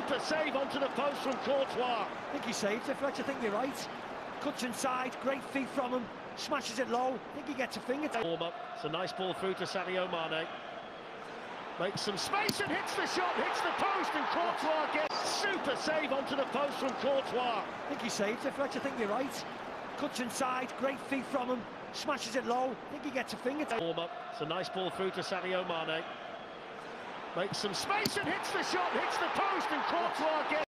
Super save onto the post from Courtois. I think he saved it, Fletch. I think you're right. Cuts inside, great feet from him, smashes it low. I think he gets a finger. Warm up. It's a nice ball through to Sadio Mane. Makes some space and hits the shot, hits the post, and Courtois gets super save onto the post from Courtois. I think he saved it, Fletch. I think you're right. Cuts inside, great feet from him, smashes it low. I think he gets a finger. Warm up. It's a nice ball through to Sadio Mane. Makes some space and hits the shot, hits the post, and Courtois gets